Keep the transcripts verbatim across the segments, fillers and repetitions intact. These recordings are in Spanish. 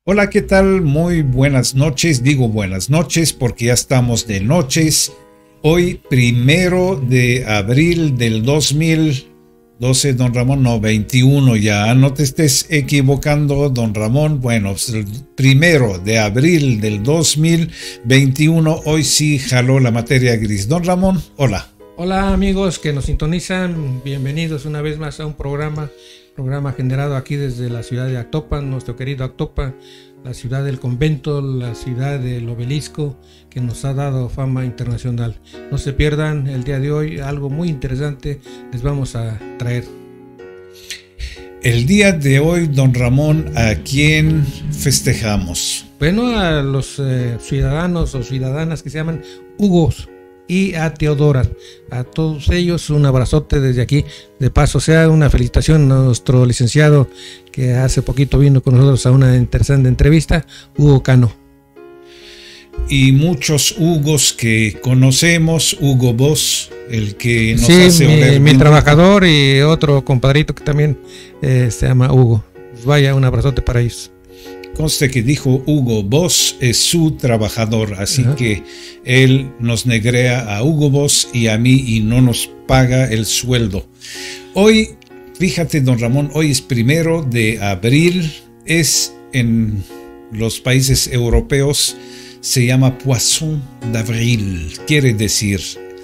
Hola, ¿qué tal? Muy buenas noches. Digo buenas noches porque ya estamos de noches. Hoy, primero de abril del dos mil doce, don Ramón, no, veintiuno ya. No te estés equivocando, don Ramón. Bueno, pues el primero de abril del dos mil veintiuno, hoy sí jaló la materia gris. Don Ramón, hola. Hola amigos que nos sintonizan, bienvenidos una vez más a un programa, programa generado aquí desde la ciudad de Actopan, nuestro querido Actopan, la ciudad del convento, la ciudad del obelisco que nos ha dado fama internacional. No se pierdan el día de hoy, algo muy interesante les vamos a traer. El día de hoy, don Ramón, ¿a quién festejamos? Bueno, a los eh, ciudadanos o ciudadanas que se llaman Hugos y a Teodora, a todos ellos un abrazote desde aquí. De paso, sea una felicitación a nuestro licenciado que hace poquito vino con nosotros a una interesante entrevista, Hugo Cano. Y muchos Hugos que conocemos, Hugo Boss, el que nos sí, hace mi, oler mi bien. trabajador y otro compadrito que también eh, se llama Hugo. Pues vaya, un abrazote para ellos. Conste que dijo Hugo Boss es su trabajador, así Ajá. que él nos negrea a Hugo Boss y a mí y no nos paga el sueldo. Hoy, fíjate don Ramón, hoy es primero de abril, es en los países europeos, se llama Poisson d'Avril, quiere decir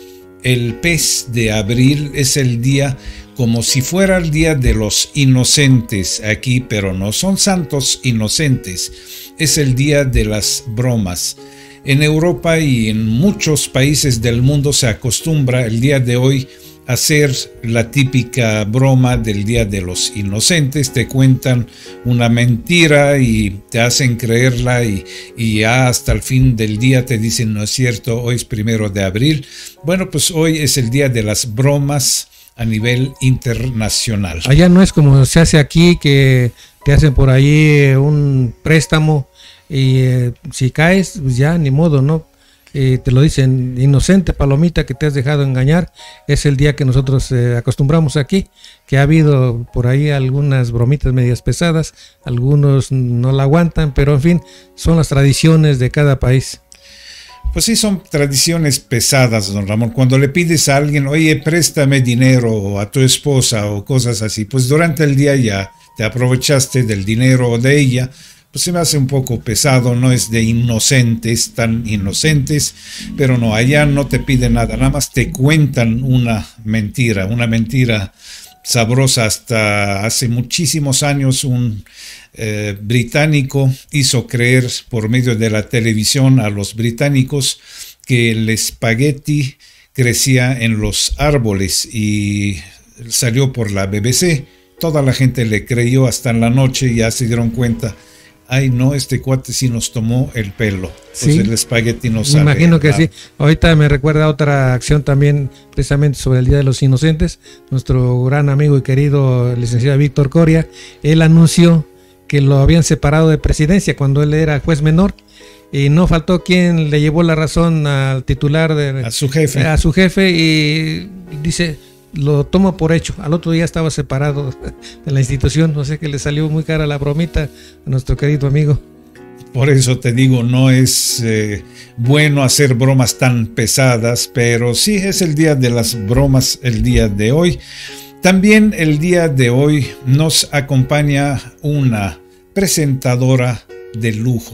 el pez de abril. Es el día como si fuera el día de los inocentes aquí, pero no son santos inocentes, es el día de las bromas. En Europa y en muchos países del mundo se acostumbra el día de hoy a hacer la típica broma del día de los inocentes. Te cuentan una mentira y te hacen creerla y, y ya hasta el fin del día te dicen no es cierto, hoy es primero de abril. Bueno, pues hoy es el día de las bromas a nivel internacional. Allá no es como se hace aquí, que te hacen por ahí un préstamo y eh, si caes, pues ya ni modo, ¿no? Eh, te lo dicen, inocente palomita que te has dejado engañar. Es el día que nosotros eh, acostumbramos aquí, que ha habido por ahí algunas bromitas medias pesadas, algunos no la aguantan, pero en fin, son las tradiciones de cada país. Pues sí, son tradiciones pesadas, don Ramón. Cuando le pides a alguien, oye, préstame dinero a tu esposa o cosas así, pues durante el día ya te aprovechaste del dinero de ella, pues se me hace un poco pesado. No es de inocentes, tan inocentes, pero no, allá no te piden nada, nada más te cuentan una mentira, una mentira sabrosa. Hasta hace muchísimos años un eh, británico hizo creer por medio de la televisión a los británicos que el espagueti crecía en los árboles y salió por la B B C. Toda la gente le creyó hasta en la noche y ya se dieron cuenta. Ay, no, este cuate sí nos tomó el pelo. Pues sí, el espagueti no sale. Me imagino que nada. Sí. Ahorita me recuerda otra acción también, precisamente sobre el Día de los Inocentes. Nuestro gran amigo y querido licenciado Víctor Coria, él anunció que lo habían separado de presidencia cuando él era juez menor. Y no faltó quien le llevó la razón al titular, de, a su jefe. A su jefe y dice, lo tomo por hecho. Al otro día estaba separado de la institución. No sé, que le salió muy cara la bromita a nuestro querido amigo. Por eso te digo, no es eh, bueno hacer bromas tan pesadas, pero sí es el día de las bromas el día de hoy. También el día de hoy nos acompaña una presentadora de lujo.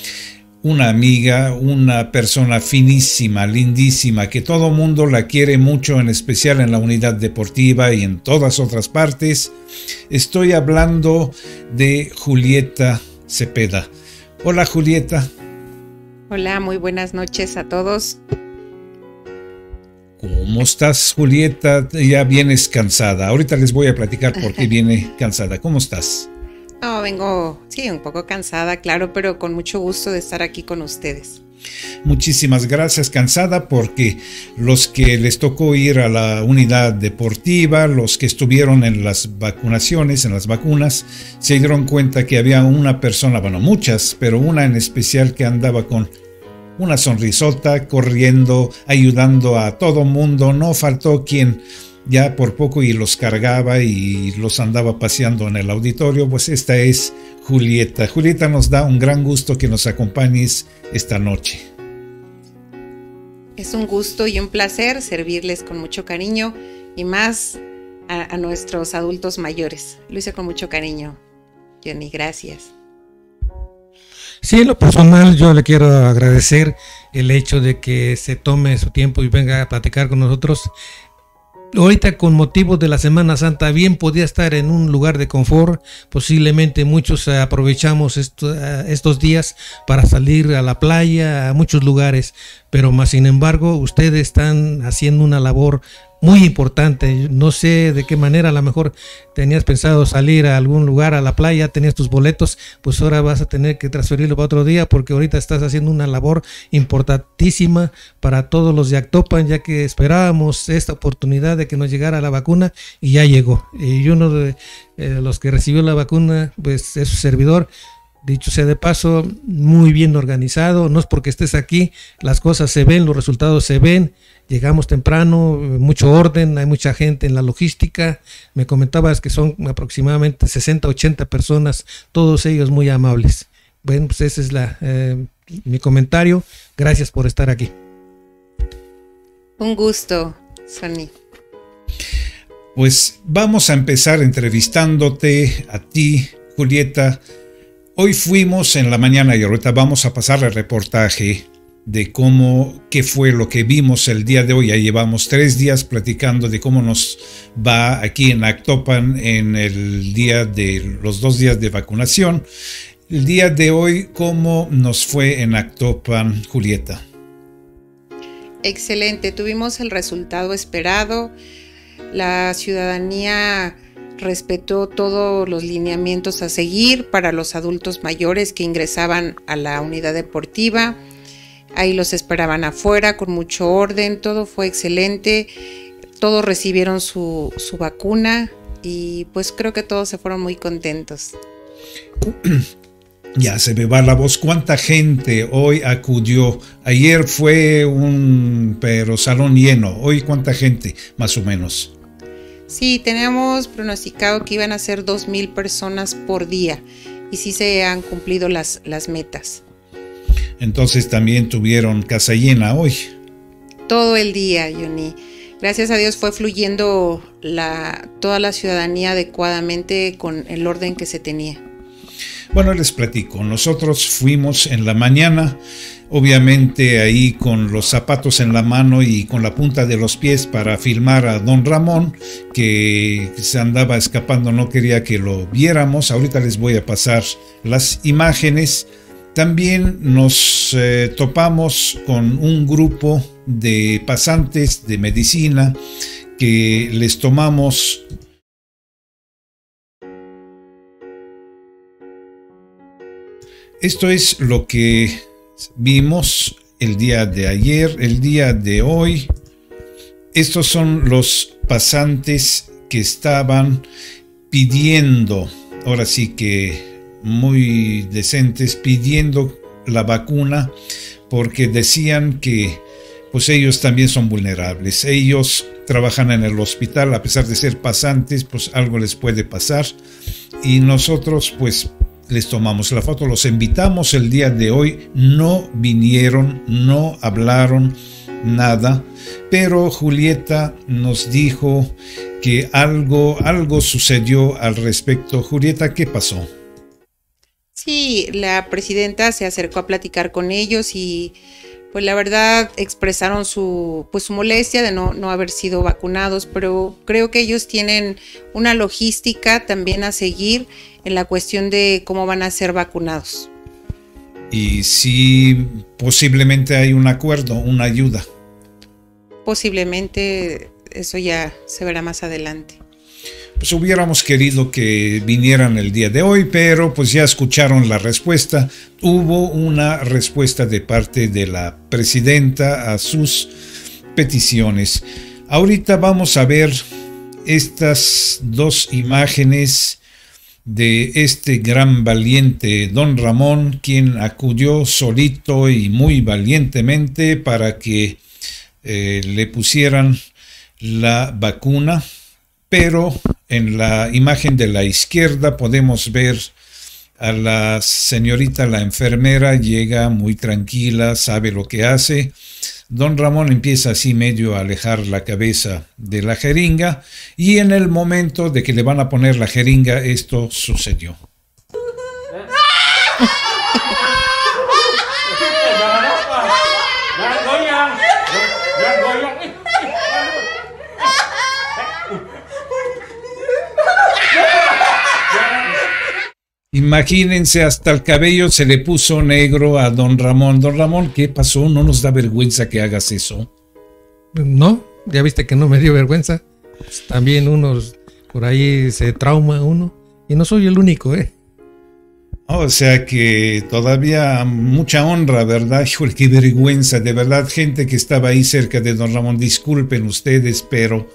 Una amiga, una persona finísima, lindísima, que todo mundo la quiere mucho, en especial en la unidad deportiva y en todas otras partes. Estoy hablando de Julieta Cepeda. Hola, Julieta. Hola, muy buenas noches a todos. ¿Cómo estás, Julieta? Ya vienes cansada. Ahorita les voy a platicar por qué viene cansada. ¿Cómo estás? No, vengo, sí, un poco cansada, claro, pero con mucho gusto de estar aquí con ustedes. Muchísimas gracias. Cansada porque los que les tocó ir a la unidad deportiva, los que estuvieron en las vacunaciones, en las vacunas, se dieron cuenta que había una persona, bueno, muchas, pero una en especial que andaba con una sonrisota, corriendo, ayudando a todo mundo. No faltó quien ya por poco y los cargaba y los andaba paseando en el auditorio. Pues esta es Julieta. Julieta, nos da un gran gusto que nos acompañes esta noche. Es un gusto y un placer servirles con mucho cariño y más a, a nuestros adultos mayores. Lo hice con mucho cariño, Johnny, gracias. Sí, en lo personal yo le quiero agradecer el hecho de que se tome su tiempo y venga a platicar con nosotros. Ahorita con motivo de la Semana Santa bien podía estar en un lugar de confort, posiblemente muchos aprovechamos esto, estos días para salir a la playa, a muchos lugares, pero más sin embargo ustedes están haciendo una labor muy importante. No sé de qué manera, a lo mejor tenías pensado salir a algún lugar, a la playa, tenías tus boletos, pues ahora vas a tener que transferirlo para otro día porque ahorita estás haciendo una labor importantísima para todos los de Actopan, ya que esperábamos esta oportunidad de que nos llegara la vacuna y ya llegó. Y uno de eh, los que recibió la vacuna, pues es su servidor. Dicho sea de paso, muy bien organizado, no es porque estés aquí, las cosas se ven, los resultados se ven, llegamos temprano, mucho orden, hay mucha gente en la logística, me comentabas que son aproximadamente sesenta, ochenta personas, todos ellos muy amables. Bueno, pues ese es la, eh, mi comentario, gracias por estar aquí. Un gusto, Sonny. Pues vamos a empezar entrevistándote a ti, Julieta. Hoy fuimos en la mañana y ahorita vamos a pasar el reportaje de cómo, qué fue lo que vimos el día de hoy. Ya llevamos tres días platicando de cómo nos va aquí en Actopan en el día de los dos días de vacunación. El día de hoy, ¿cómo nos fue en Actopan, Julieta? Excelente, tuvimos el resultado esperado. La ciudadanía respetó todos los lineamientos a seguir para los adultos mayores que ingresaban a la unidad deportiva. Ahí los esperaban afuera con mucho orden, todo fue excelente, todos recibieron su, su vacuna y pues creo que todos se fueron muy contentos. Ya se me va la voz. ¿Cuánta gente hoy acudió? Ayer fue un pero salón lleno. Hoy, ¿cuánta gente más o menos? Sí, tenemos pronosticado que iban a ser dos mil personas por día y sí se han cumplido las, las metas. Entonces también tuvieron casa llena hoy. Todo el día, Johnny. Gracias a Dios fue fluyendo la, toda la ciudadanía adecuadamente con el orden que se tenía. Bueno, les platico. Nosotros fuimos en la mañana, obviamente ahí con los zapatos en la mano y con la punta de los pies para filmar a don Ramón, que se andaba escapando, no quería que lo viéramos. Ahorita les voy a pasar las imágenes. También nos eh, topamos con un grupo de pasantes de medicina que les tomamos Esto es lo que vimos el día de ayer, el día de hoy. Estos son los pasantes que estaban pidiendo, ahora sí que muy decentes, pidiendo la vacuna porque decían que pues ellos también son vulnerables. Ellos trabajan en el hospital, a pesar de ser pasantes, pues algo les puede pasar. Y nosotros pues les tomamos la foto, los invitamos el día de hoy, no vinieron, no hablaron nada, pero Julieta nos dijo que algo, algo sucedió al respecto. Julieta, ¿qué pasó? Sí, la presidenta se acercó a platicar con ellos y pues la verdad expresaron su, pues, su molestia de no, no haber sido vacunados, pero creo que ellos tienen una logística también a seguir en la cuestión de cómo van a ser vacunados. Y si posiblemente hay un acuerdo, una ayuda. Posiblemente, eso ya se verá más adelante. Pues hubiéramos querido que vinieran el día de hoy, pero pues ya escucharon la respuesta. Hubo una respuesta de parte de la presidenta a sus peticiones. Ahorita vamos a ver estas dos imágenes de este gran valiente don Ramón, quien acudió solito y muy valientemente para que eh, le pusieran la vacuna, pero en la imagen de la izquierda podemos ver a la señorita, la enfermera, llega muy tranquila, sabe lo que hace. Don Ramón empieza así medio a alejar la cabeza de la jeringa y en el momento de que le van a poner la jeringa, esto sucedió. Imagínense, hasta el cabello se le puso negro a don Ramón. Don Ramón, ¿qué pasó? ¿No nos da vergüenza que hagas eso? No, ya viste que no me dio vergüenza. Pues también uno, por ahí se trauma uno. Y no soy el único, ¿eh? O sea que todavía mucha honra, ¿verdad? Híjole, qué vergüenza, de verdad, gente que estaba ahí cerca de don Ramón, disculpen ustedes, pero...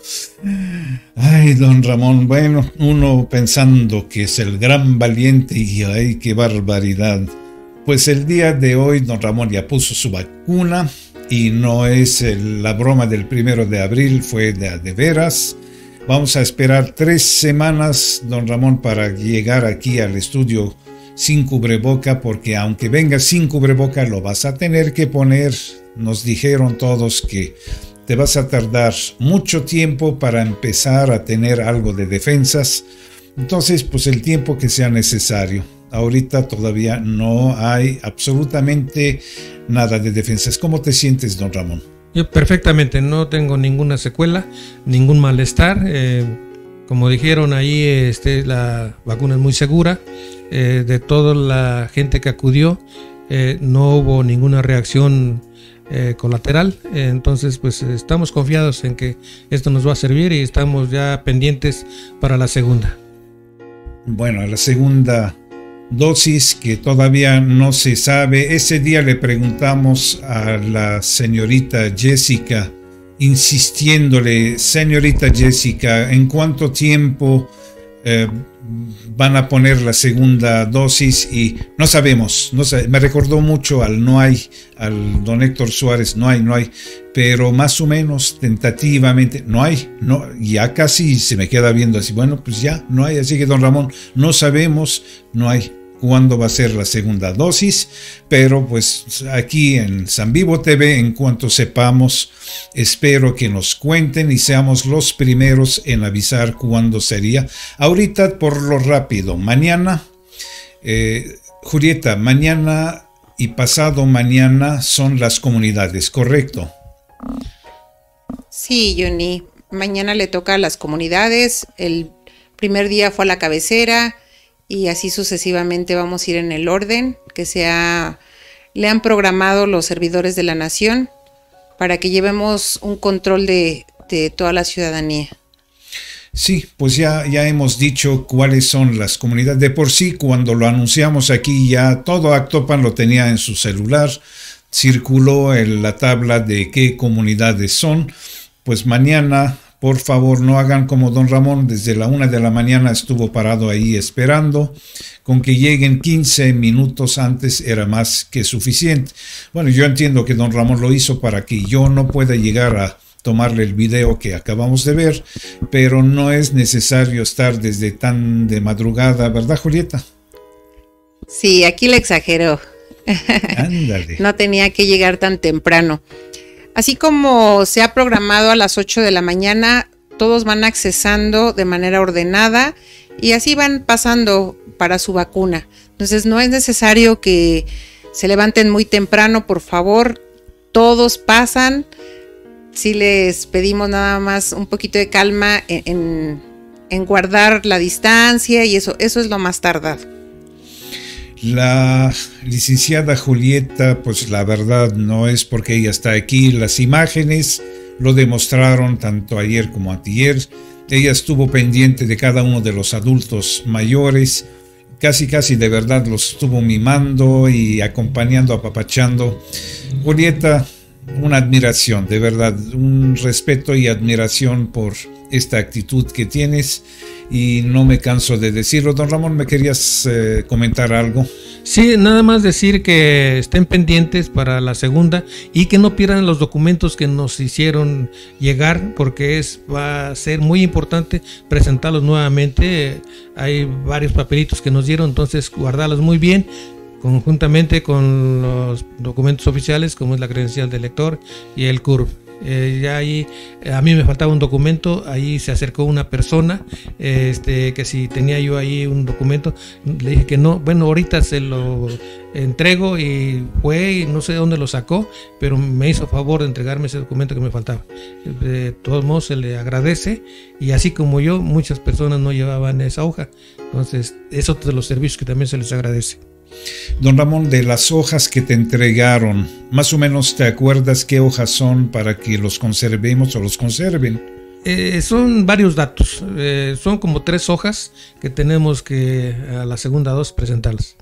Ay, don Ramón, bueno, uno pensando que es el gran valiente y ay, qué barbaridad. Pues el día de hoy don Ramón ya puso su vacuna y no es el, la broma del primero de abril, fue de, de veras. Vamos a esperar tres semanas, don Ramón, para llegar aquí al estudio sin cubreboca, porque aunque venga sin cubreboca lo vas a tener que poner. Nos dijeron todos que te vas a tardar mucho tiempo para empezar a tener algo de defensas. Entonces, pues el tiempo que sea necesario. Ahorita todavía no hay absolutamente nada de defensas. ¿Cómo te sientes, don Ramón? Yo perfectamente, no tengo ninguna secuela, ningún malestar. Eh, como dijeron ahí, este, la vacuna es muy segura. Eh, de toda la gente que acudió, eh, no hubo ninguna reacción eh, colateral. Eh, entonces, pues estamos confiados en que esto nos va a servir y estamos ya pendientes para la segunda. Bueno, la segunda dosis que todavía no se sabe. Ese día le preguntamos a la señorita Jessica, insistiéndole, señorita Jessica, ¿en cuánto tiempo eh, van a poner la segunda dosis? Y no sabemos, no sé, me recordó mucho al no hay, al don Héctor Suárez, no hay, no hay, pero más o menos tentativamente, no hay, no, ya casi se me queda viendo así, bueno, pues ya, no hay, así que don Ramón, no sabemos, no hay cuándo va a ser la segunda dosis, pero pues aquí en San Vivo T V, en cuanto sepamos, espero que nos cuenten y seamos los primeros en avisar cuándo sería. Ahorita por lo rápido, mañana, eh, Julieta, mañana y pasado mañana son las comunidades, ¿correcto? Sí, Johnny, mañana le toca a las comunidades, el primer día fue a la cabecera, y así sucesivamente vamos a ir en el orden que se ha, le han programado los servidores de la nación para que llevemos un control de, de toda la ciudadanía. Sí, pues ya, ya hemos dicho cuáles son las comunidades. De por sí, cuando lo anunciamos aquí, ya todo Actopan lo tenía en su celular, circuló en la tabla de qué comunidades son. Pues mañana, por favor, no hagan como don Ramón, desde la una de la mañana estuvo parado ahí esperando. Con que lleguen quince minutos antes era más que suficiente. Bueno, yo entiendo que don Ramón lo hizo para que yo no pueda llegar a tomarle el video que acabamos de ver, pero no es necesario estar desde tan de madrugada, ¿verdad, Julieta? Sí, aquí le exageró. Ándale. No tenía que llegar tan temprano. Así como se ha programado a las ocho de la mañana, todos van accesando de manera ordenada y así van pasando para su vacuna. Entonces no es necesario que se levanten muy temprano, por favor. Todos pasan. Sí les pedimos nada más un poquito de calma en, en, en guardar la distancia y eso, eso es lo más tardado. La licenciada Julieta, pues la verdad no es porque ella está aquí. Las imágenes lo demostraron tanto ayer como antier. Ella estuvo pendiente de cada uno de los adultos mayores. Casi, casi de verdad los estuvo mimando y acompañando, apapachando. Julieta, una admiración, de verdad, un respeto y admiración por esta actitud que tienes. Y no me canso de decirlo. Don Ramón, ¿me querías eh, comentar algo? Sí, nada más decir que estén pendientes para la segunda y que no pierdan los documentos que nos hicieron llegar, porque es va a ser muy importante presentarlos nuevamente. Hay varios papelitos que nos dieron, entonces guardarlos muy bien, conjuntamente con los documentos oficiales como es la credencial del lector y el C U R B. Eh, ya ahí a mí me faltaba un documento, ahí se acercó una persona, este, que si tenía yo ahí un documento, le dije que no, bueno, ahorita se lo entrego, y fue y no sé dónde lo sacó, pero me hizo favor de entregarme ese documento que me faltaba. De todos modos se le agradece, y así como yo, muchas personas no llevaban esa hoja, entonces es otro de los servicios que también se les agradece. Don Ramón, de las hojas que te entregaron, más o menos te acuerdas qué hojas son para que los conservemos o los conserven. Eh, son varios datos, eh, son como tres hojas que tenemos que a la segunda dosis presentarlas.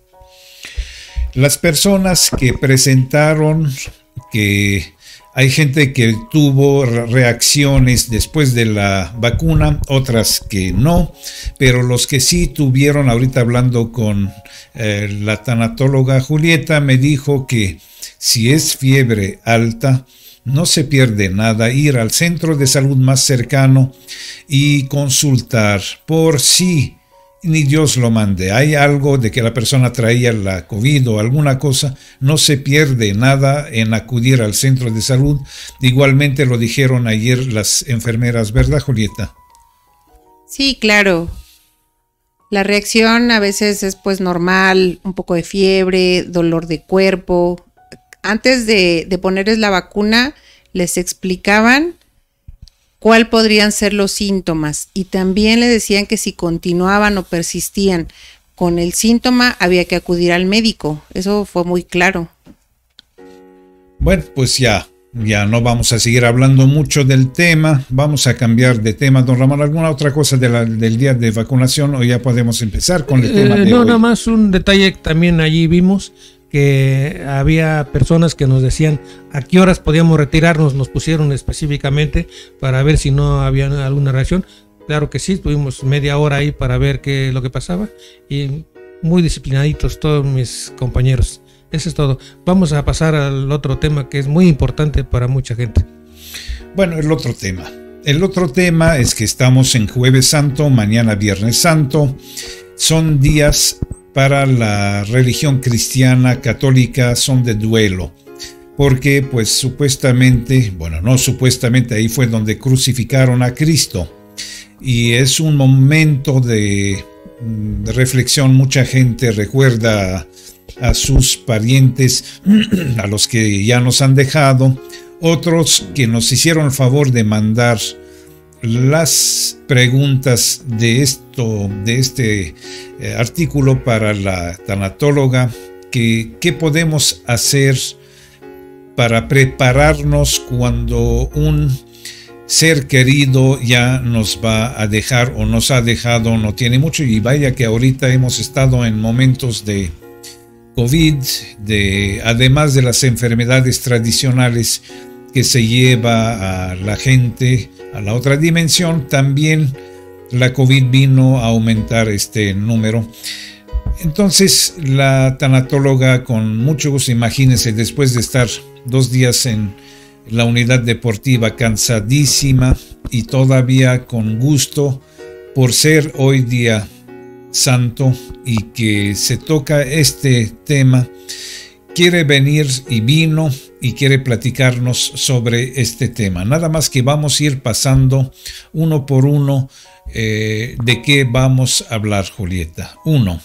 Las personas que presentaron, que hay gente que tuvo reacciones después de la vacuna, otras que no, pero los que sí tuvieron, ahorita hablando con eh, la tanatóloga Julieta, me dijo que si es fiebre alta, no se pierde nada ir al centro de salud más cercano y consultar por si ni Dios lo mande, hay algo de que la persona traía la COVID o alguna cosa, no se pierde nada en acudir al centro de salud. Igualmente lo dijeron ayer las enfermeras, ¿verdad, Julieta? Sí, claro. La reacción a veces es pues normal, un poco de fiebre, dolor de cuerpo. Antes de, de ponerles la vacuna, les explicaban cuál podrían ser los síntomas, y también le decían que si continuaban o persistían con el síntoma había que acudir al médico. Eso fue muy claro. Bueno, pues ya, ya no vamos a seguir hablando mucho del tema, vamos a cambiar de tema. Don Ramón, ¿alguna otra cosa de la, del día de vacunación o ya podemos empezar con el eh, tema de no, hoy? Nada más un detalle que también allí vimos, que había personas que nos decían a qué horas podíamos retirarnos, nos pusieron específicamente para ver si no había alguna reacción. Claro que sí, tuvimos media hora ahí para ver qué es lo que pasaba, y muy disciplinaditos todos mis compañeros. Eso es todo. Vamos a pasar al otro tema que es muy importante para mucha gente. Bueno, el otro tema. El otro tema es que estamos en Jueves Santo, mañana Viernes Santo. Son días para la religión cristiana católica, son de duelo, porque pues supuestamente, bueno, no supuestamente, ahí fue donde crucificaron a Cristo, y es un momento de, de reflexión. Mucha gente recuerda a, a sus parientes, a los que ya nos han dejado, otros que nos hicieron el favor de mandar las preguntas de esto, de este eh, artículo para la tanatóloga, que qué podemos hacer para prepararnos cuando un ser querido ya nos va a dejar o nos ha dejado, no tiene mucho. Y vaya que ahorita hemos estado en momentos de COVID, de, además de las enfermedades tradicionales que se lleva a la gente a la otra dimensión, también la COVID vino a aumentar este número. Entonces la tanatóloga, con mucho gusto, imagínense, después de estar dos días en la unidad deportiva, cansadísima, y todavía con gusto por ser hoy día santo y que se toca este tema, quiere venir y vino y quiere platicarnos sobre este tema. Nada más que vamos a ir pasando uno por uno eh, de qué vamos a hablar, Julieta. Uno.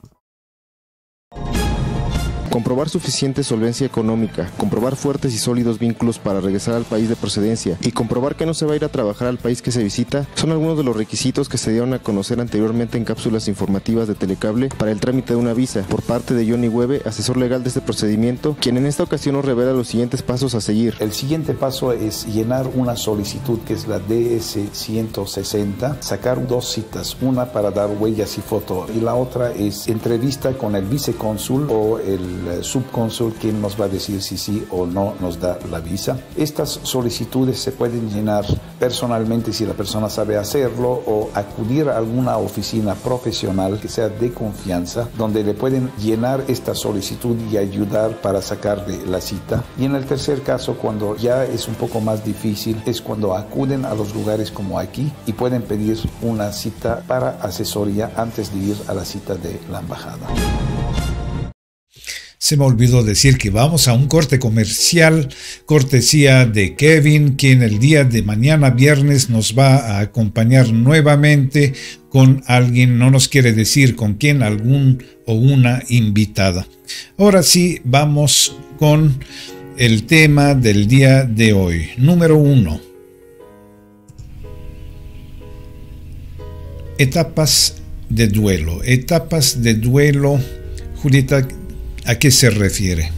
Comprobar suficiente solvencia económica, comprobar fuertes y sólidos vínculos para regresar al país de procedencia y comprobar que no se va a ir a trabajar al país que se visita son algunos de los requisitos que se dieron a conocer anteriormente en cápsulas informativas de Telecable para el trámite de una visa por parte de Johnny Webe, asesor legal de este procedimiento, quien en esta ocasión nos revela los siguientes pasos a seguir. El siguiente paso es llenar una solicitud que es la D S ciento sesenta, sacar dos citas, una para dar huellas y foto y la otra es entrevista con el vicecónsul o el el subcónsul quien nos va a decir si sí o no nos da la visa. Estas solicitudes se pueden llenar personalmente si la persona sabe hacerlo, o acudir a alguna oficina profesional que sea de confianza, donde le pueden llenar esta solicitud y ayudar para sacarle la cita. Y en el tercer caso, cuando ya es un poco más difícil, es cuando acuden a los lugares como aquí y pueden pedir una cita para asesoría antes de ir a la cita de la embajada. Se me olvidó decir que vamos a un corte comercial, cortesía de Kevin, quien el día de mañana viernes nos va a acompañar nuevamente con alguien, no nos quiere decir con quién, algún o una invitada. Ahora sí, vamos con el tema del día de hoy. Número uno. Etapas de duelo. Etapas de duelo, Julieta, ¿a qué se refiere?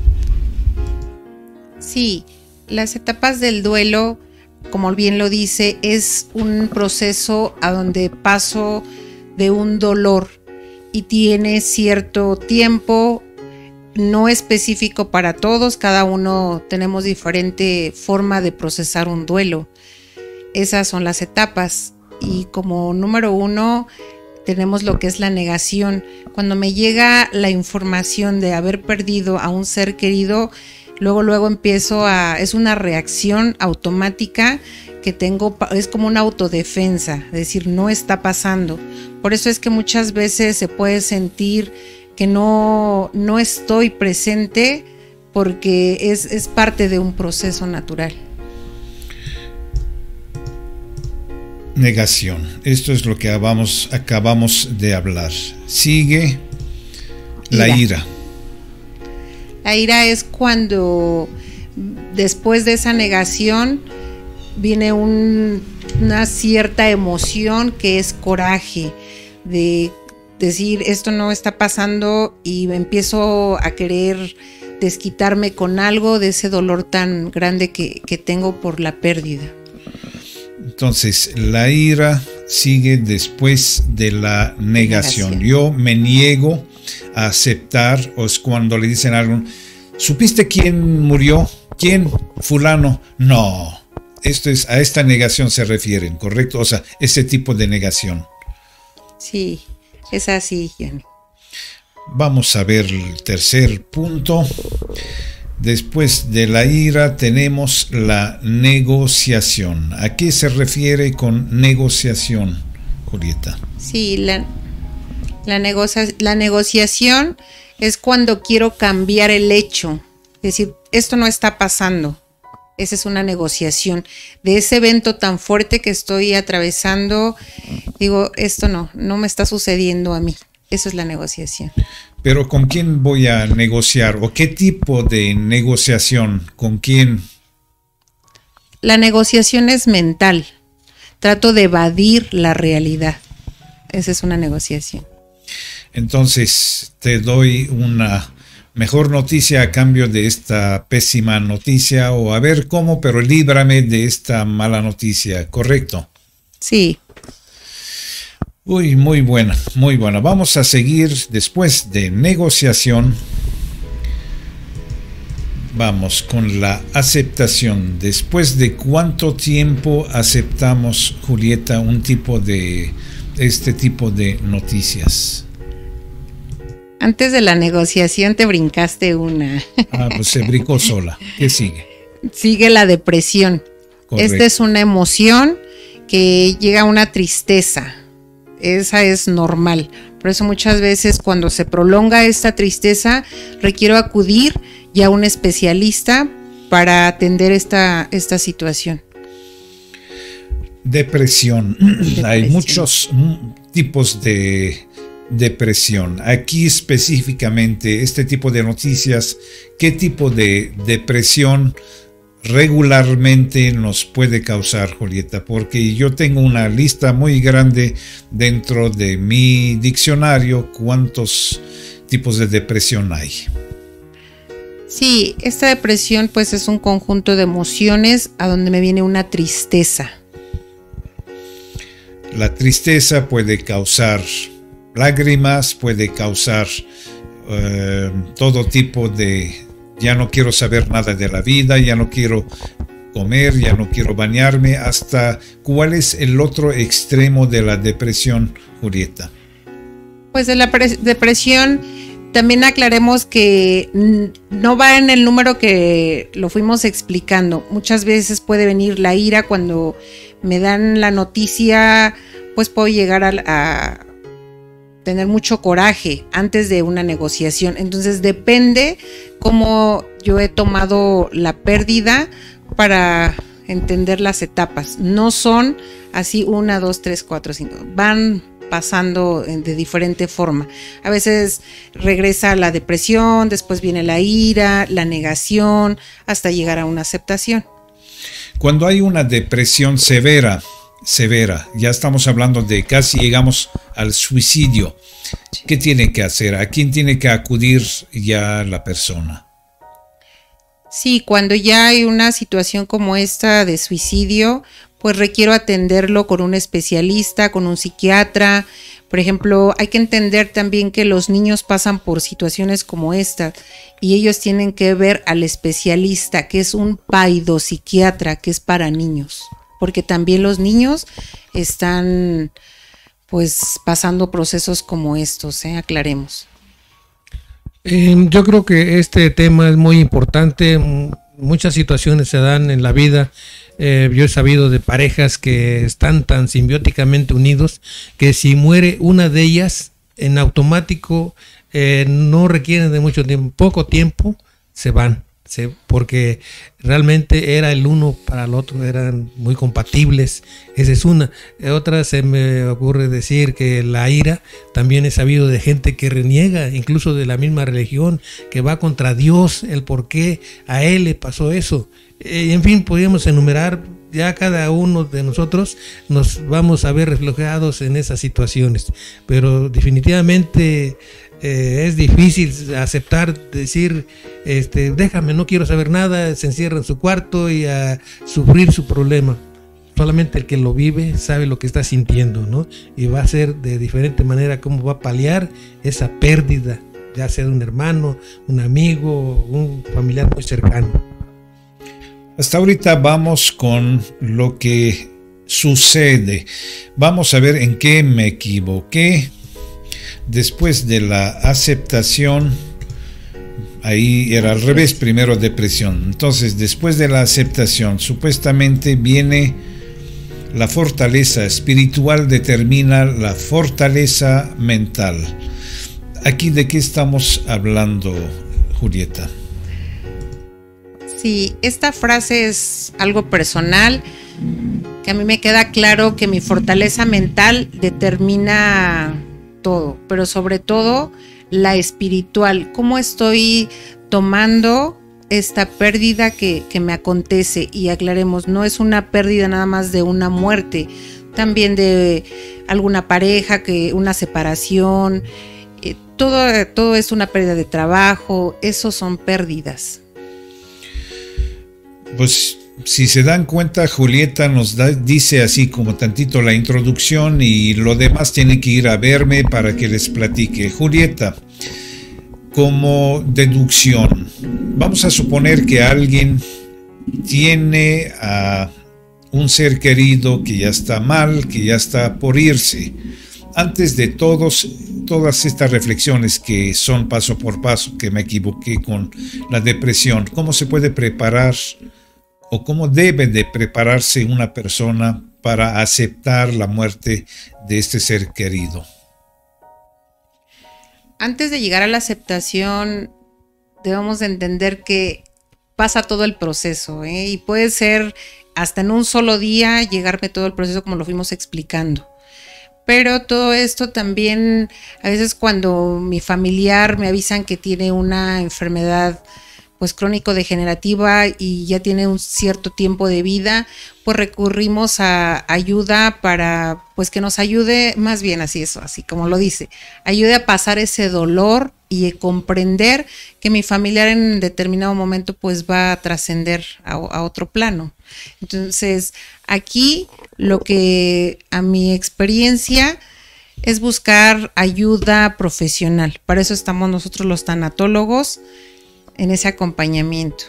Sí, las etapas del duelo, como bien lo dice, es un proceso a donde paso de un dolor y tiene cierto tiempo, no específico para todos, cada uno tenemos diferente forma de procesar un duelo. Esas son las etapas. Y como número uno, tenemos lo que es la negación. Cuando me llega la información de haber perdido a un ser querido, luego luego empiezo a, es una reacción automática que tengo, es como una autodefensa, es decir, no está pasando. Por eso es que muchas veces se puede sentir que no, no estoy presente, porque es, es parte de un proceso natural. Negación. Esto es lo que acabamos, acabamos de hablar. Sigue la ira. ira. La ira es cuando después de esa negación viene un, una cierta emoción que es coraje, de decir esto no está pasando, y empiezo a querer desquitarme con algo de ese dolor tan grande que, que tengo por la pérdida. Entonces, la ira sigue después de la negación. negación. Yo me niego a aceptar, o es cuando le dicen a alguien, ¿supiste quién murió? ¿Quién? Fulano. No, esto es, a esta negación se refieren, ¿correcto? O sea, ese tipo de negación. Sí, es así, Johnny. Vamos a ver el tercer punto. Después de la ira tenemos la negociación. ¿A qué se refiere con negociación, Julieta? Sí, la, la, negocia, la negociación es cuando quiero cambiar el hecho. Es decir, esto no está pasando. Esa es una negociación. De ese evento tan fuerte que estoy atravesando, digo, esto no, no me está sucediendo a mí. Eso es la negociación. Pero ¿con quién voy a negociar? ¿O qué tipo de negociación? ¿Con quién? La negociación es mental. Trato de evadir la realidad. Esa es una negociación. Entonces, te doy una mejor noticia a cambio de esta pésima noticia, o a ver cómo, pero líbrame de esta mala noticia, ¿correcto? Sí. Uy, muy buena, muy buena. Vamos a seguir después de negociación. Vamos con la aceptación. ¿Después de cuánto tiempo aceptamos, Julieta, un tipo de, este tipo de noticias? Antes de la negociación te brincaste una. Ah, pues se brincó sola. ¿Qué sigue? Sigue la depresión. Correcto. Esta es una emoción que llega a una tristeza. Esa es normal. Por eso muchas veces cuando se prolonga esta tristeza, requiero acudir ya a un especialista para atender esta, esta situación. Depresión. Depresión. Hay muchos tipos de depresión. Aquí específicamente, este tipo de noticias, ¿qué tipo de depresión regularmente nos puede causar, Julieta? Porque yo tengo una lista muy grande dentro de mi diccionario. ¿Cuántos tipos de depresión hay? Sí, esta depresión pues es un conjunto de emociones a donde me viene una tristeza. La tristeza puede causar lágrimas, puede causar eh, todo tipo de, ya no quiero saber nada de la vida, ya no quiero comer, ya no quiero bañarme, hasta cuál es el otro extremo de la depresión, Julieta. Pues de la depresión también aclaremos que no va en el número que lo fuimos explicando. Muchas veces puede venir la ira cuando me dan la noticia, pues puedo llegar a, a tener mucho coraje antes de una negociación. Entonces depende cómo yo he tomado la pérdida para entender las etapas. No son así una, dos, tres, cuatro, cinco. Van pasando de diferente forma. A veces regresa la depresión, después viene la ira, la negación, hasta llegar a una aceptación. Cuando hay una depresión severa, severa, ya estamos hablando de casi llegamos al suicidio, ¿qué tiene que hacer? ¿A quién tiene que acudir ya la persona? Sí, cuando ya hay una situación como esta de suicidio, pues requiero atenderlo con un especialista, con un psiquiatra. Por ejemplo, hay que entender también que los niños pasan por situaciones como esta y ellos tienen que ver al especialista, que es un paidopsiquiatra, que es para niños, porque también los niños están pues pasando procesos como estos, ¿eh? Aclaremos. Eh, yo creo que este tema es muy importante. Muchas situaciones se dan en la vida. Eh, yo he sabido de parejas que están tan simbióticamente unidos que si muere una de ellas, en automático eh, no requieren de mucho tiempo, poco tiempo se van, se, porque realmente era el uno para el otro, eran muy compatibles. Esa es una. Otra, se me ocurre decir que la ira, también he sabido de gente que reniega incluso de la misma religión, que va contra Dios, el por qué a él le pasó eso. Eh, en fin, podríamos enumerar, ya cada uno de nosotros nos vamos a ver reflejados en esas situaciones, pero definitivamente eh, es difícil aceptar, decir, este, déjame, no quiero saber nada, se encierra en su cuarto y a sufrir su problema. Solamente el que lo vive sabe lo que está sintiendo, ¿no? Y va a ser de diferente manera cómo va a paliar esa pérdida, ya sea de un hermano, un amigo, un familiar muy cercano. Hasta ahorita vamos con lo que sucede. Vamos a ver en qué me equivoqué. Después de la aceptación, ahí era al revés, primero depresión. Entonces, después de la aceptación, supuestamente viene la fortaleza espiritual, determina la fortaleza mental. ¿Aquí de qué estamos hablando, Julieta? Sí, esta frase es algo personal, que a mí me queda claro que mi fortaleza mental determina todo, pero sobre todo la espiritual, cómo estoy tomando esta pérdida que, que me acontece. Y aclaremos, no es una pérdida nada más de una muerte, también de alguna pareja, que una separación, eh, todo, todo es una pérdida de trabajo, esos son pérdidas. Pues si se dan cuenta, Julieta nos da, dice así como tantito la introducción y lo demás tienen que ir a verme para que les platique. Julieta, como deducción, vamos a suponer que alguien tiene a un ser querido que ya está mal, que ya está por irse. Antes de todos, todas estas reflexiones que son paso por paso, que me equivoqué con la depresión, ¿cómo se puede preparar o cómo debe de prepararse una persona para aceptar la muerte de este ser querido? Antes de llegar a la aceptación, debemos de entender que pasa todo el proceso, ¿eh? Y puede ser hasta en un solo día llegarme todo el proceso como lo fuimos explicando. Pero todo esto también, a veces cuando mi familiar me avisan que tiene una enfermedad pues crónico-degenerativa y ya tiene un cierto tiempo de vida, pues recurrimos a ayuda para pues que nos ayude, más bien así eso, así como lo dice, ayude a pasar ese dolor y a comprender que mi familiar en determinado momento pues va a trascender a, a otro plano. Entonces aquí lo que a mi experiencia es buscar ayuda profesional. Para eso estamos nosotros los tanatólogos, en ese acompañamiento.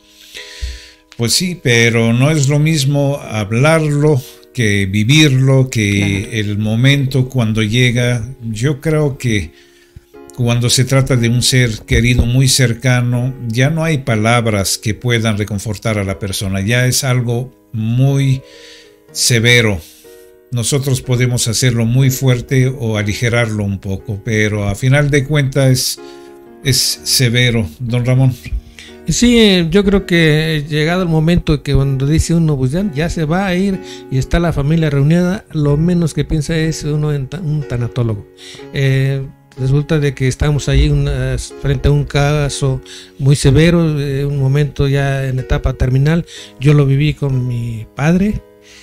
Pues sí, pero no es lo mismo hablarlo que vivirlo, que claro. El momento cuando llega. Yo creo que cuando se trata de un ser querido muy cercano, ya no hay palabras que puedan reconfortar a la persona, ya es algo muy severo. Nosotros podemos hacerlo muy fuerte o aligerarlo un poco, pero a final de cuentas es, es severo. Don Ramón. Sí, yo creo que llegado el momento que cuando dice uno, pues ya, ya se va a ir y está la familia reunida, lo menos que piensa es uno en un tanatólogo. Eh, resulta de que estamos ahí una, frente a un caso muy severo, eh, un momento ya en etapa terminal. Yo lo viví con mi padre.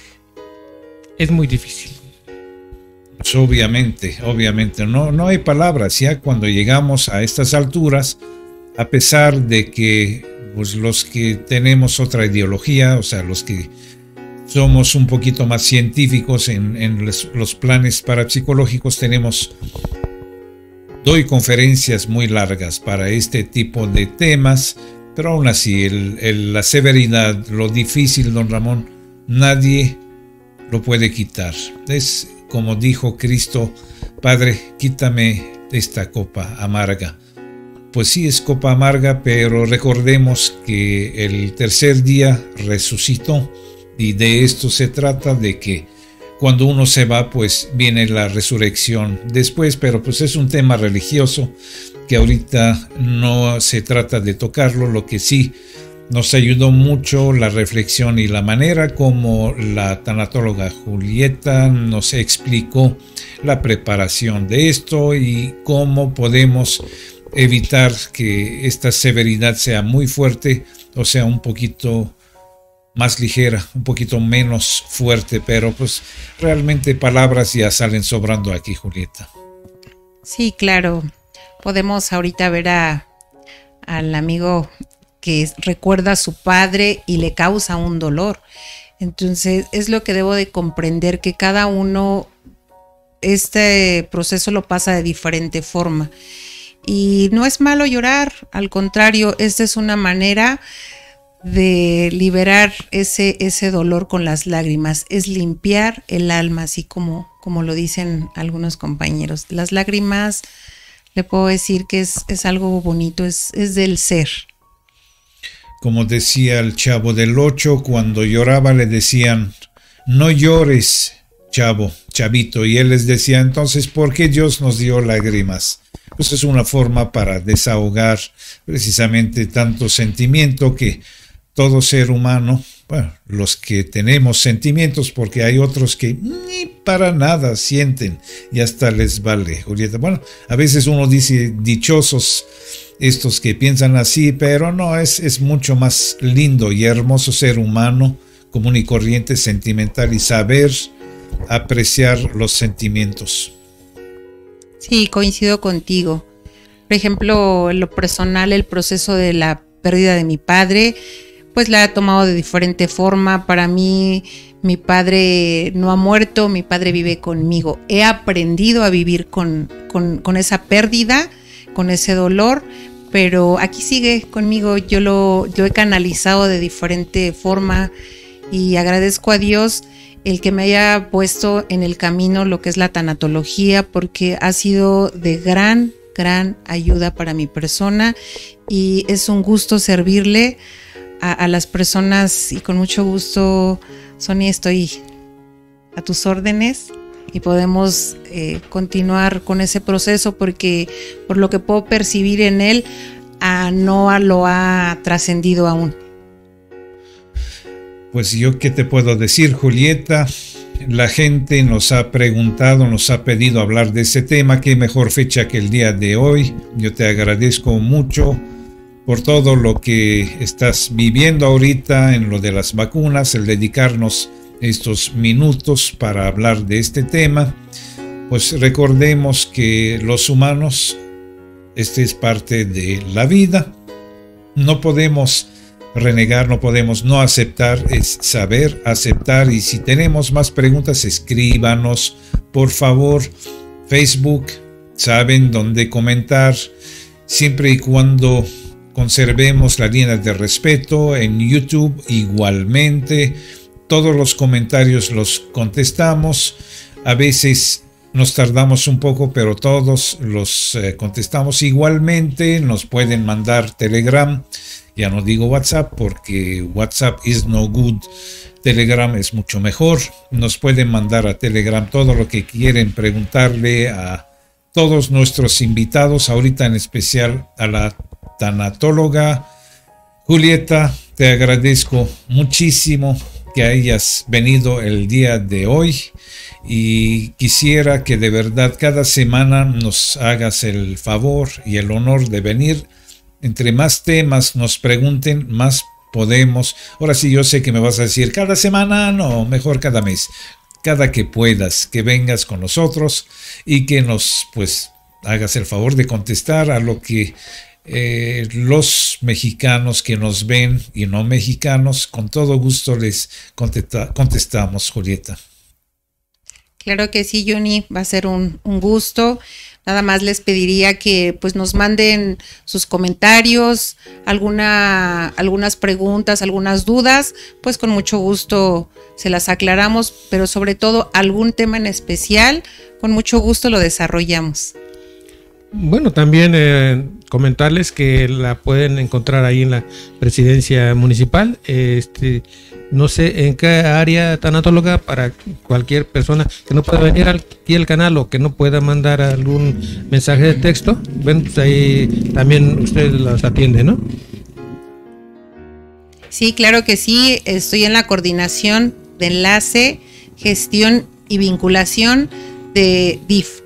Es muy difícil. Pues obviamente, obviamente, no, no hay palabras. Ya cuando llegamos a estas alturas, a pesar de que pues, los que tenemos otra ideología, o sea, los que somos un poquito más científicos en, en los, los planes parapsicológicos, tenemos, doy conferencias muy largas para este tipo de temas, pero aún así, el, el, la severidad, lo difícil, don Ramón, nadie lo puede quitar. Es como dijo Cristo, Padre, quítame esta copa amarga. Pues sí, es copa amarga, pero recordemos que el tercer día resucitó y de esto se trata, de que cuando uno se va, pues viene la resurrección después, pero pues es un tema religioso que ahorita no se trata de tocarlo. Lo que sí nos ayudó mucho la reflexión y la manera como la tanatóloga Julieta nos explicó la preparación de esto y cómo podemos evitar que esta severidad sea muy fuerte o sea un poquito más ligera, un poquito menos fuerte, pero pues realmente palabras ya salen sobrando aquí, Julieta. Sí, claro. Podemos ahorita ver a al amigo que recuerda a su padre y le causa un dolor. Entonces es lo que debo de comprender, que cada uno este proceso lo pasa de diferente forma. Y no es malo llorar, al contrario, esta es una manera de liberar ese, ese dolor con las lágrimas, es limpiar el alma, así como, como lo dicen algunos compañeros. Las lágrimas, le puedo decir que es, es algo bonito, es, es del ser. Como decía el Chavo del Ocho, cuando lloraba le decían, no llores, chavo, chavito, y él les decía, entonces, ¿por qué Dios nos dio lágrimas? Pues es una forma para desahogar precisamente tanto sentimiento que todo ser humano, bueno, los que tenemos sentimientos, porque hay otros que ni para nada sienten y hasta les vale, Julieta. Bueno, a veces uno dice dichosos estos que piensan así, pero no, es, es mucho más lindo y hermoso ser humano, común y corriente, sentimental y saber apreciar los sentimientos. Sí, coincido contigo. Por ejemplo, en lo personal, el proceso de la pérdida de mi padre, pues la he tomado de diferente forma. Para mí, mi padre no ha muerto, mi padre vive conmigo. He aprendido a vivir con, con, con esa pérdida, con ese dolor, pero aquí sigue conmigo. Yo lo, lo he canalizado de diferente forma y agradezco a Dios el que me haya puesto en el camino lo que es la tanatología, porque ha sido de gran, gran ayuda para mi persona y es un gusto servirle a, a las personas, y con mucho gusto, Sonia, estoy a tus órdenes y podemos eh, continuar con ese proceso, porque por lo que puedo percibir en él, a no a lo ha trascendido aún. Pues yo qué te puedo decir, Julieta, la gente nos ha preguntado, nos ha pedido hablar de ese tema, qué mejor fecha que el día de hoy. Yo te agradezco mucho por todo lo que estás viviendo ahorita en lo de las vacunas, el dedicarnos estos minutos para hablar de este tema. Pues recordemos que los humanos, este es parte de la vida, no podemos renegar, no podemos no aceptar, es saber aceptar. Y si tenemos más preguntas, escríbanos, por favor. Facebook, saben dónde comentar, siempre y cuando conservemos la línea de respeto. En YouTube igualmente, todos los comentarios los contestamos. A veces nos tardamos un poco, pero todos los eh, contestamos igualmente. Nos pueden mandar Telegram, ya no digo WhatsApp porque WhatsApp is no good. Telegram es mucho mejor. Nos pueden mandar a Telegram todo lo que quieren preguntarle a todos nuestros invitados, ahorita en especial a la tanatóloga Julieta. Te agradezco muchísimo que hayas venido el día de hoy y quisiera que de verdad cada semana nos hagas el favor y el honor de venir. Entre más temas nos pregunten, más podemos. Ahora sí, yo sé que me vas a decir cada semana, no, mejor cada mes. Cada que puedas, que vengas con nosotros y que nos pues hagas el favor de contestar a lo que eh, los mexicanos que nos ven y no mexicanos, con todo gusto les contesta, contestamos, Julieta. Claro que sí, Johnny, va a ser un, un gusto. Nada más les pediría que pues nos manden sus comentarios, alguna, algunas preguntas, algunas dudas, pues con mucho gusto se las aclaramos, pero sobre todo algún tema en especial, con mucho gusto lo desarrollamos. Bueno, también eh, comentarles que la pueden encontrar ahí en la presidencia municipal. Este, no sé en qué área tanatóloga, para cualquier persona que no pueda venir aquí al canal o que no pueda mandar algún mensaje de texto. Bueno, pues ahí también ustedes los atienden, ¿no? Sí, claro que sí. Estoy en la coordinación de enlace, gestión y vinculación de D I F.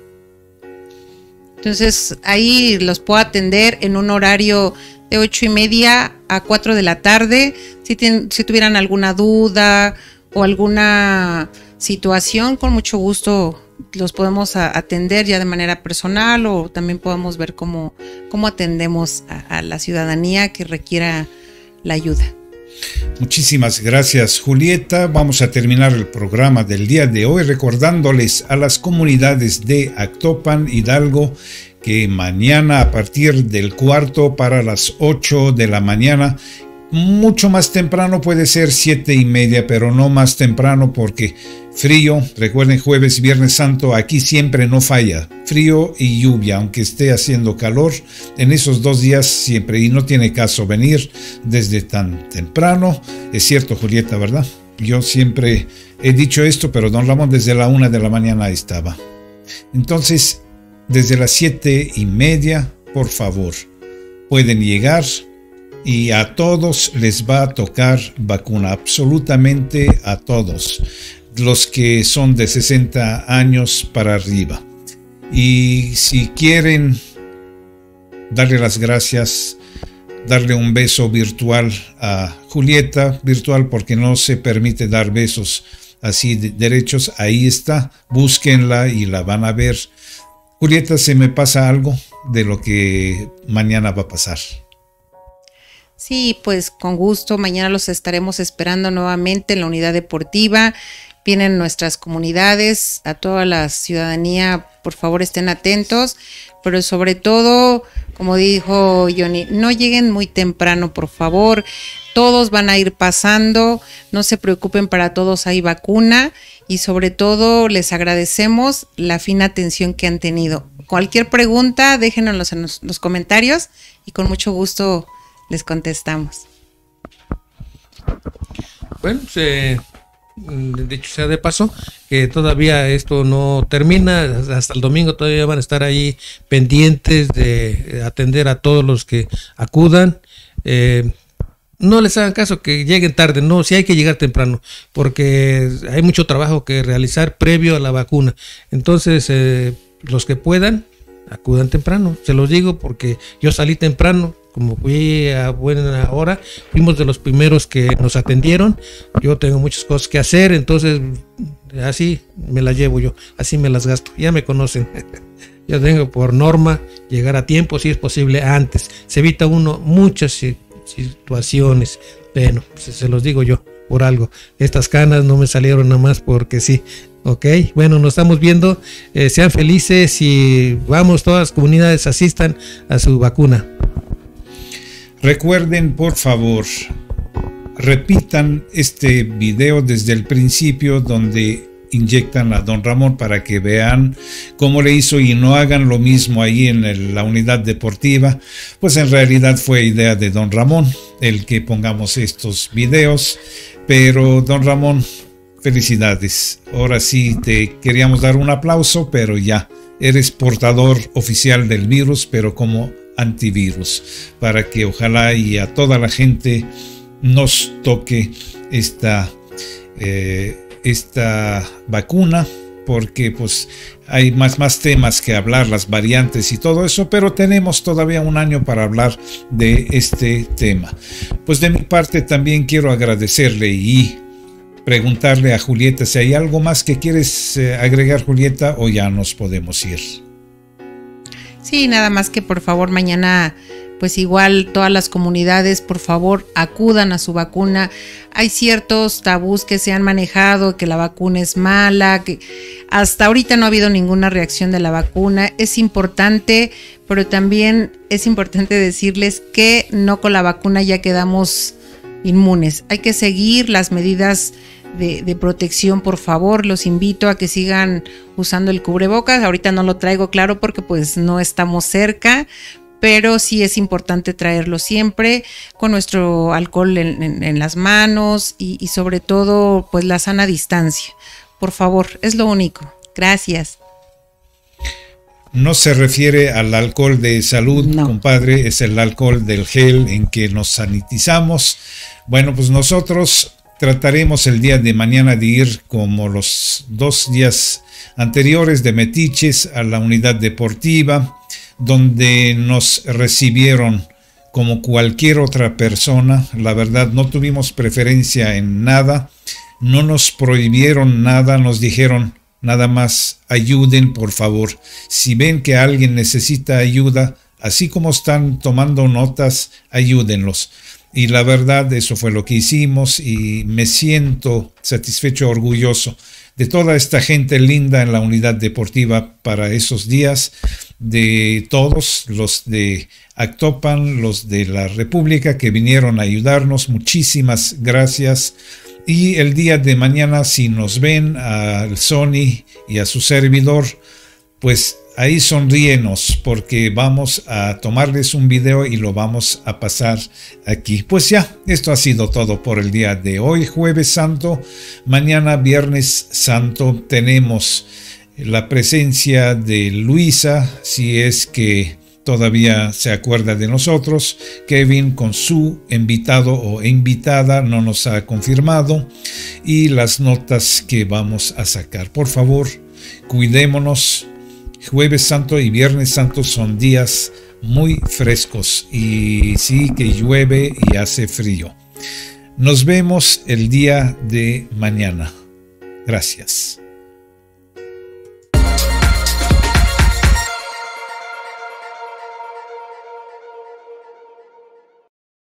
Entonces ahí los puedo atender en un horario de ocho y media a cuatro de la tarde. Si, ten, si tuvieran alguna duda o alguna situación, con mucho gusto los podemos a, atender ya de manera personal, o también podemos ver cómo, cómo atendemos a, a la ciudadanía que requiera la ayuda. Muchísimas gracias, Julieta. Vamos a terminar el programa del día de hoy recordándoles a las comunidades de Actopan, Hidalgo, que mañana a partir del cuarto para las ocho de la mañana, mucho más temprano puede ser siete y media, pero no más temprano porque frío. Recuerden, jueves y viernes santo aquí siempre no falla, frío y lluvia, aunque esté haciendo calor en esos dos días siempre, y no tiene caso venir desde tan temprano. Es cierto, Julieta, ¿verdad? Yo siempre he dicho esto, pero don Ramón desde la una de la mañana estaba. Entonces, desde las siete y media, por favor, pueden llegar. Y a todos les va a tocar vacuna, absolutamente a todos, los que son de sesenta años para arriba. Y si quieren darle las gracias, darle un beso virtual a Julieta, virtual porque no se permite dar besos así de derechos, ahí está, búsquenla y la van a ver. Julieta, ¿se me pasa algo de lo que mañana va a pasar? Sí, pues con gusto, mañana los estaremos esperando nuevamente en la unidad deportiva. Vienen nuestras comunidades, a toda la ciudadanía, por favor estén atentos, pero sobre todo, como dijo Johnny, no lleguen muy temprano, por favor. Todos van a ir pasando, no se preocupen, para todos hay vacuna, y sobre todo les agradecemos la fina atención que han tenido. Cualquier pregunta, déjenos en los, los comentarios y con mucho gusto les contestamos. Bueno, pues, eh, dicho sea de paso, que todavía esto no termina, hasta el domingo todavía van a estar ahí pendientes de atender a todos los que acudan. Eh, no les hagan caso que lleguen tarde, no, sí hay que llegar temprano, porque hay mucho trabajo que realizar previo a la vacuna. Entonces, eh, los que puedan, acudan temprano, se los digo porque yo salí temprano. Como fui a buena hora, fuimos de los primeros que nos atendieron. Yo tengo muchas cosas que hacer, entonces así me las llevo yo, así me las gasto. Ya me conocen. Yo tengo por norma llegar a tiempo, si es posible antes. Se evita uno muchas situaciones. Bueno, pues se los digo yo por algo. Estas canas no me salieron nada más porque sí. Ok, bueno, nos estamos viendo. Eh, sean felices y vamos, todas las comunidades asistan a su vacuna. Recuerden, por favor, repitan este video desde el principio donde inyectan a don Ramón para que vean cómo le hizo y no hagan lo mismo ahí en el, la unidad deportiva. Pues en realidad fue idea de don Ramón el que pongamos estos videos, pero don Ramón, felicidades. Ahora sí te queríamos dar un aplauso, pero ya eres portador oficial del virus, pero como antivirus, para que ojalá y a toda la gente nos toque esta, eh, esta vacuna, porque pues hay más, más temas que hablar, las variantes y todo eso, pero tenemos todavía un año para hablar de este tema. Pues de mi parte también quiero agradecerle y preguntarle a Julieta si hay algo más que quieres eh, agregar, Julieta, o ya nos podemos ir. Sí, nada más que por favor mañana, pues igual todas las comunidades, por favor, acudan a su vacuna. Hay ciertos tabús que se han manejado, que la vacuna es mala, que hasta ahorita no ha habido ninguna reacción de la vacuna. Es importante, pero también es importante decirles que no con la vacuna ya quedamos inmunes. Hay que seguir las medidas de, de protección, por favor. Los invito a que sigan usando el cubrebocas. Ahorita no lo traigo, claro, porque pues no estamos cerca, pero sí es importante traerlo siempre con nuestro alcohol en, en, en las manos y, y sobre todo pues la sana distancia. Por favor, es lo único. Gracias. No se refiere al alcohol de salud, no, compadre, es el alcohol del gel en que nos sanitizamos. Bueno, pues nosotros trataremos el día de mañana de ir como los dos días anteriores de metiches a la unidad deportiva, donde nos recibieron como cualquier otra persona. La verdad, no tuvimos preferencia en nada, no nos prohibieron nada, nos dijeron nada más ayuden, por favor. Si ven que alguien necesita ayuda, así como están tomando notas, ayúdenlos. Y la verdad, eso fue lo que hicimos y me siento satisfecho, orgulloso de toda esta gente linda en la unidad deportiva para esos días, de todos los de Actopan, los de la República que vinieron a ayudarnos. Muchísimas gracias. Y el día de mañana, si nos ven al Sony y a su servidor, pues ahí sonríenos, porque vamos a tomarles un video y lo vamos a pasar aquí. Pues ya, esto ha sido todo por el día de hoy, Jueves Santo. Mañana, Viernes Santo, tenemos la presencia de Luisa, si es que todavía se acuerda de nosotros. Kevin con su invitado o invitada no nos ha confirmado, y las notas que vamos a sacar. Por favor, cuidémonos. Jueves Santo y Viernes Santo son días muy frescos y sí que llueve y hace frío. Nos vemos el día de mañana. Gracias.